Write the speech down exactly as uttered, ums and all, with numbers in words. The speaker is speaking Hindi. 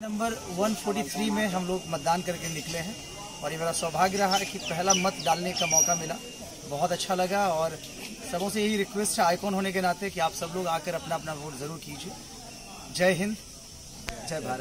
नंबर एक सौ तैंतालीस में हम लोग मतदान करके निकले हैं और ये मेरा सौभाग्य रहा है कि पहला मत डालने का मौका मिला। बहुत अच्छा लगा और सबों से यही रिक्वेस्ट है आइकॉन होने के नाते कि आप सब लोग आकर अपना अपना वोट ज़रूर कीजिए। जय हिंद, जय भारत।